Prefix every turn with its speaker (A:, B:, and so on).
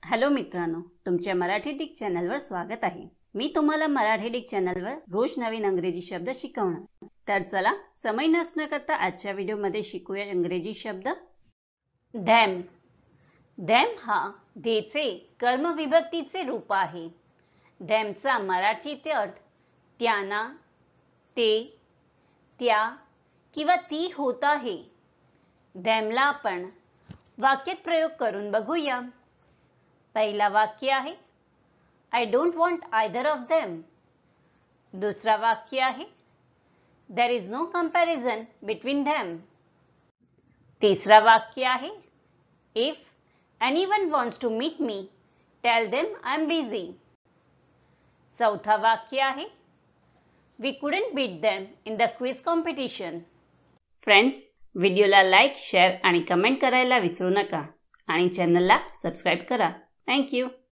A: Hello मित्रांनो, तुमच्या Marathi Dick चॅनलवर स्वागत आहे। मी तुम्हाला मराठी डिक चॅनलवर रोज नवीन इंग्रजी शब्द शिकवणार। तर चला समय नष्ट न करता आजच्या व्हिडिओमध्ये शिकूया इंग्रजी शब्द them। them हा धेचे कर्म विभक्तीचे रूप आहे। them चा मराठीत अर्थ त्यांना, ते, त्या किंवा ती होत आहे। them ला आपण वाक्यात प्रयोग करून बघूया। पहिला वाक्य आहे I don't want either of them। दुसरा वाक्य आहे There is no comparison between them। तिसरा वाक्य आहे If anyone wants to meet me, tell them I'm busy। चौथा वाक्य आहे We couldn't beat them in the quiz competition। Friends, व्हिडिओला लाईक, शेअर आणि कमेंट करायला विसरू नका आणि चॅनलला सबस्क्राइब करा। Thank you.